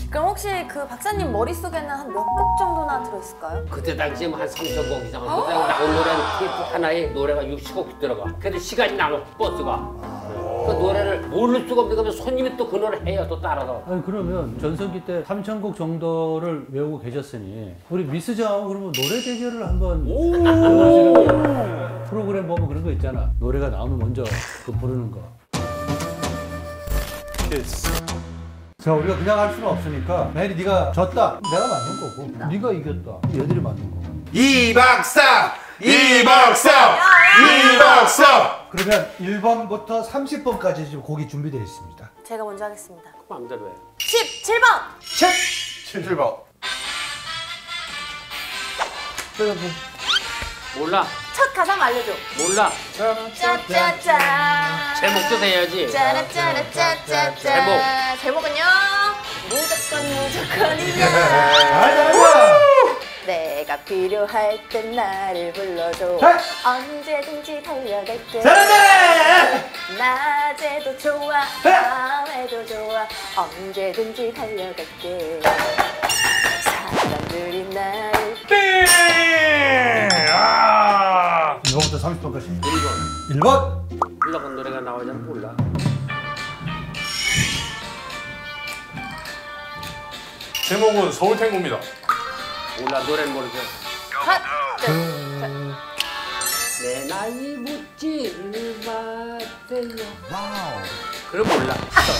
그럼 혹시 그 박사님 머릿속에는 한 몇 곡 정도나 들어있을까요? 그때 당시에 한 3,000곡 이상. 그때 나온 노래는 테이프 하나에 노래가 60곡 들어가. 그래도 시간이 남아 버스가. 그 노래를 모를 수가 없는 거면 손님이 또 그 노래 해요, 또 따라서. 아니 그러면 전성기 때 3,000곡 정도를 외우고 계셨으니 우리 미스정하고 그러면 노래 대결을 한번 프로그램 보면 그런 거 있잖아. 노래가 나오면 먼저 그 부르는 거. 자, 우리가 그냥 할 수는 없으니까 만약에 네가 졌다, 내가 맞는 거고 네가 이겼다, 얘들이 맞는 거고. 이 박사! 이 박사! 이 박사! 그러면 1번부터 30번까지 지금 곡이 준비되어 있습니다. 제가 먼저 하겠습니다. 마음대로 해. 17번! 7번. 몰라. 첫 가사만 알려줘. 몰라. 짜짜짜. 제목도 돼야지. 짜라짜라짜짜짜. 제목. 제목은요? 무조건이야. 내가 필요할 땐 나를 불러줘. 언제든지 달려갈게. 낮에도 좋아, 밤에도 좋아. 언제든지 달려갈게. 사람들이 나를 1번부터 30번까지. 1번. 1번. 흘러간 노래가 나오지 않아 몰라. 제목은 서울탱고입니다. 몰라, 노래는 모르죠. 컷! 내 나이 묻지를 마세요. 그럼 몰라.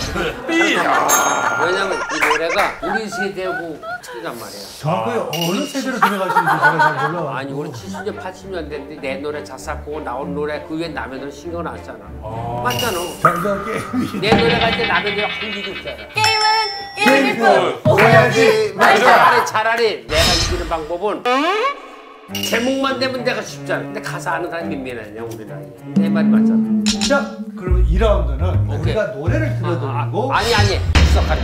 왜냐면 이 노래가 우리 세대하고 틀리단 말이야. 정확하게 어느 세대로 들어가시는지 제가 잘 몰라. 아니 우리 70년, 80년대인데 내 노래 작사하고 나온 노래 그 위에 남의 노래 신경 안 쓰잖아. 맞잖아. 자, 이거 게임이. 내 노래 갈 때 남의 노래 한 개도 없잖아. 게임은 오해하지 말자. 차라리 내가 이기는 방법은 제목만 되면 내가 쉽잖아. 근데 가사 아는 사람이 몇 명이냐 우리 나이에. 내 말이 맞잖아. 자, 그러면 2라운드는 오케이. 우리가 노래를 들려드리고 아니 시작하는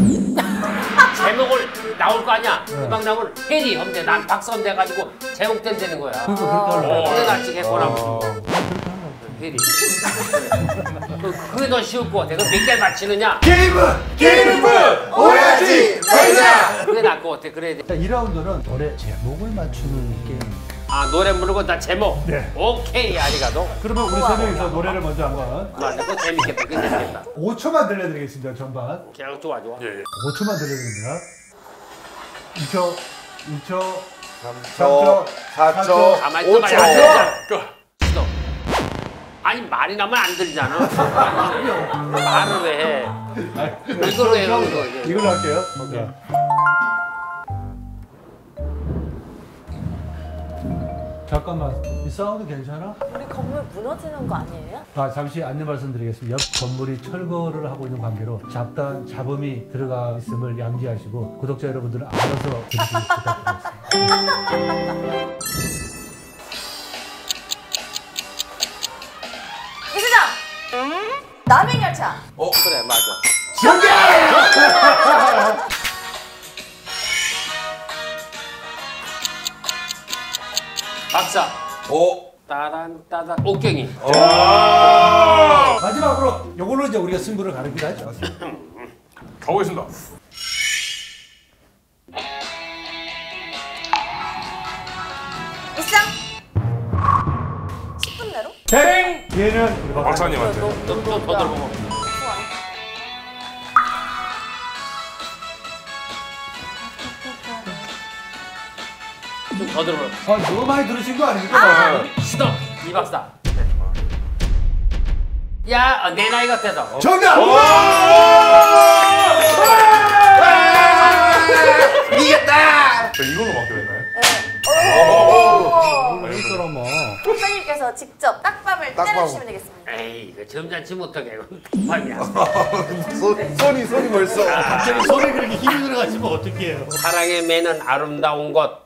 제목을 나올 거 아니야. 음악 나오면 해리 하면 돼. 난 박사 돼가지고 제목대로 되는 거야. 그러니까 그렇게 하려고. 그래 나 지금 했거나 해리. 그게 더 쉬울 것 같아. 그럼 몇 개를 맞히느냐? 게임은 오해하지 말자! 그게 나을 것 같아. 그래야 돼. 자, 2라운드는 노래 제목을 맞추는 게임. 아 노래 부르고 다 제목. 네. 오케이 아리가도. 그러면 우리 세 명이서 노래를 먼저 한번 맞아. 그거 재밌겠다. 그게 재밌겠다. 5초만 들려드리겠습니다. 전반. 그냥 좋아. 5초만 들려드립니다. 2초, 2초, 3초, 4초, 가만히 있어. 5초. 스톱. 아니 말이 나면 안 들리잖아. 말을 왜 해? 이걸로 해요. 이걸로 할게요. 오케이. 잠깐만, 이 사운드 괜찮아? 우리 건물 무너지는 거 아니에요? 아, 잠시 안내 말씀드리겠습니다. 옆 건물이 철거를 하고 있는 관계로 잡음이 들어가 있음을 양지하시고 구독자 여러분들은 알아서 들으시기 부탁드리겠습니다. 이수정! 남행열차! 그래 맞아. 박사. 따란 따단 옥경이. 마지막으로 요걸로 이제 우리가 승부를 가르기로 하죠. 가보겠습니다. 이수정! 10분 내로? 땡! 얘는 우리 박사님한테. 좀 더 들어보고. 좀 더 들어보고. 아, 너무 많이 들으신 거 아닙니까? 스톱. 이 박사. 야, 내 나이 같아서. 정답! 이겼다! 저 이걸로 맞게 됐나요? 이 사람아. 박사님께서 직접 딱밤을 때려주시면 되겠습니다. 에이, 그 점잖지 못하게. 말이야. 손이 벌써. 갑자기 손에 그렇게 힘이 들어가시면 어떡해요? 사랑에 매는 아름다운 것.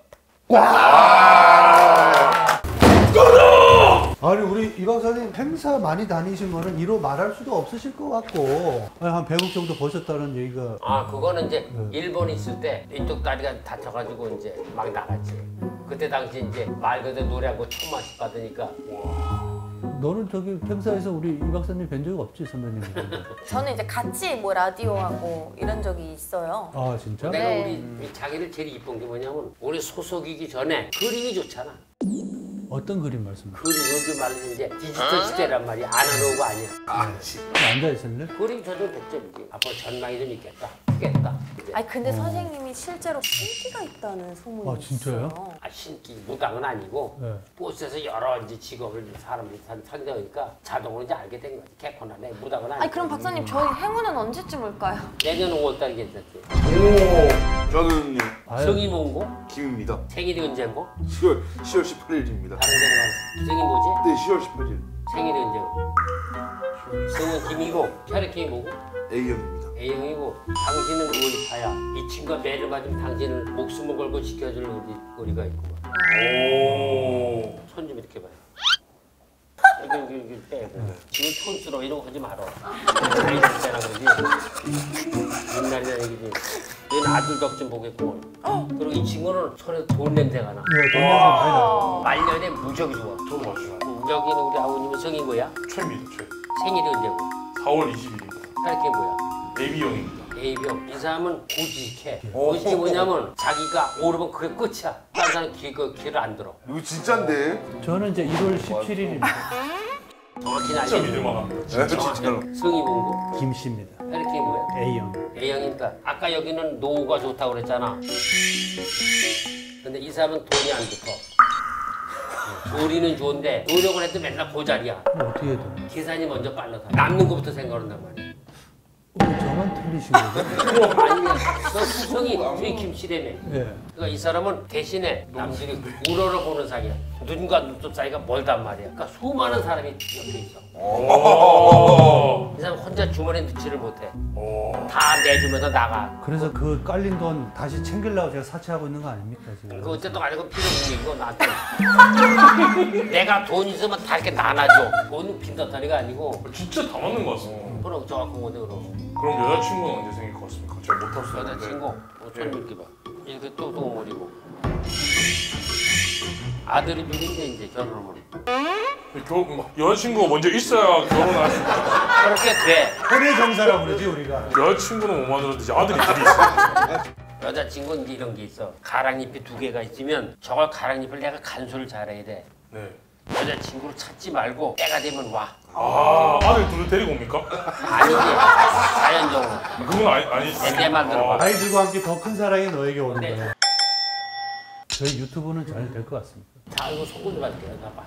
아니 우리 이 박사님 행사 많이 다니신 거는 이로 말할 수도 없으실 것 같고 아니, 한 100억 정도 버셨다는 얘기가 아, 그거는 이제 일본 있을 때 이쪽 다리가 다쳐가지고 이제 막 나갔지. 그때 당시 이제 말 그대로 노래하고 천만씩 받으니까 너는 저기 행사에서 우리 이 박사님 뵌 적 없지 선배님? 저는 이제 같이 뭐 라디오하고 이런 적이 있어요. 아 진짜? 내가 네. 우리 자기를 제일 이쁜 게 뭐냐면 우리 소속이기 전에 그림이 좋잖아. 어떤 그림 말씀? 그림 요즘 말하는 이제 디지털 시대란 말이야. 아날로그 아니야. 앉아 있을래? 그림 저도 100점이지. 앞으로 전망이 좀 있겠다. 크겠다. 이제. 아니 근데 선생님이 실제로 신기가 있다는 소문이 아, 진짜요? 있어요. 아, 신기 무당은 아니고 네. 버스에서 여러 이제 직업을 사람들이 상대하니까 자동으로 이제 알게 된 거지. 개코나 내 무당은 아니고. 아니 그럼 박사님 저희 행운은 언제쯤 올까요? 내년 5월달 괜찮지. 오. 저는 아유, 성이 뭔고? 김입니다. 생일이 언제고? 10월 18일입니다. 다른 데로 말해서 성이 뭐지? 네, 10월 18일. 생일이 언제고? 성은 김이고 혈액형이 뭐고? A형입니다. A형이고 당신은 의리파야. 이 친구가 매를 맞으면 당신을 목숨을 걸고 지켜줄 의리가 있구만. 오. 손 좀 이렇게 봐요. 이렇게 빼고. 지금 촌스러워 이런 거 하지 말어. 나이 됐잖아 그러지. 옛날이나 얘기지. 너는 아들 덕 좀 보겠구먼. 그리고 이 친구는 손에 돈 냄새가 나. 네, 돈 냄새 많이 나요. 말년에 무적이 좋아. 저도 맞추나? 여기는 우리 아버님은 성이 뭐야? 최입니다. 최. 생일이 언제고? 4월 20일입니다. 혈액형이 뭐야? AB형입니다. A병. 이 사람은 고지식해. 오. 고지식이 뭐냐면 자기가 오르면 그게 끝이야. 다른 사람 길을 안 들어. 이거 진짠데? 저는 이제 1월 17일입니다. 정확히는 진짜 알지. 믿을만한. 네, 진짜로. 성이 뭐고? 김씨입니다. 혈액형이 뭐야? A형. A형이니까 아까 여기는 노후가 좋다고 그랬잖아. 근데 이 사람은 돈이 안 좋고 우리는 좋은데 노력을 해도 맨날 고자리야. 어떻게 해야 돼? 계산이 먼저 빨라서 남는 것부터 생각한단 말이야. 저만 틀리신 거죠? 아니 너 수성이 주인 김씨라며. 예. 그러니까 이 사람은 대신에 남들이 우러러보는 사이야. 눈과 눈썹 사이가 멀단 말이야. 그러니까 수많은 사람이 옆에 있어. 오. 이 사람 혼자 주머니에 넣지를 못해. 오. 다 내주면서 나가. 그래서 그 깔린 돈 다시 챙기려고 제가 사채하고 있는 거 아닙니까 지금? 그 어쨌든 아니고 필요 없는 나한테. 내가 돈 있으면 다 이렇게 나눠줘. 돈 빈다타리가 아니고. 진짜 다 맞는 것 같습니다. 그럼 정확한 건데 그럼. 그럼 여자친구는 언제 생길 것 같습니까? 제가 못할 수 있는데. 여자친구 손 이렇게 봐. 이렇게 또 머리고. 아들이 둘인데 이제 결혼을. 여자친구가 먼저 있어야 결혼할 수 있다. 그렇게 돼. 혼의 정사라고 그러지 우리가. 여자친구는 못 만들었듯이 아들이 둘이 있어요. 여자친구는 이제 이런 게 있어. 가랑잎이 2개가 있으면 저걸 가랑잎을 내가 간수를 잘해야 돼. 네. 여자친구를 찾지 말고 때가 되면 와. 아, 아들 둘을 데리고 옵니까? 아니지. 자연적으로. 그건 아니지. 내 말 들어봐. 아이들과 함께 더 큰 사랑이 너에게 오는 네. 거예요. 저희 유튜브는 잘 될 것 같습니다. 자, 이거 속을 좀 할게요. 나봐.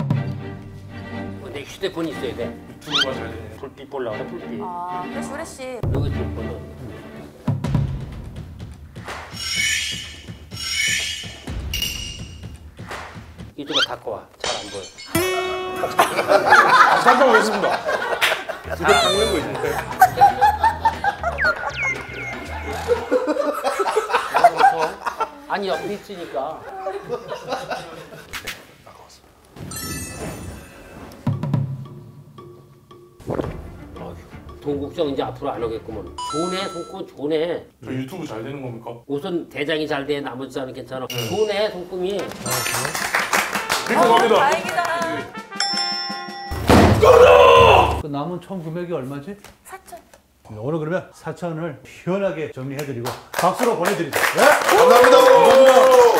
내 휴대폰이 있어야 돼. 유튜브가 잘 되네. 불빛 보려고 그래, 불빛. 아 프레시. 여기 좀 보여. 이쪽에 갖고 와. 잘 안 보여. 잠깐 오겠습니다. 이거 닦는 거 있는데. 아니 옆에 있으니까. 동국성 이제 앞으로 안 오겠구먼. 좋네, 손금 좋네. 저 유튜브 잘 되는 겁니까? 우선 대장이 잘 돼, 나머지 사람은 괜찮아. 좋네, 손금이. 감사합니다. 다행이다. 그 남은 총 금액이 얼마지? 4천. 오늘 그러면 4천을 시원하게 정리해드리고 박수로 보내드리죠. 네? 감사합니다.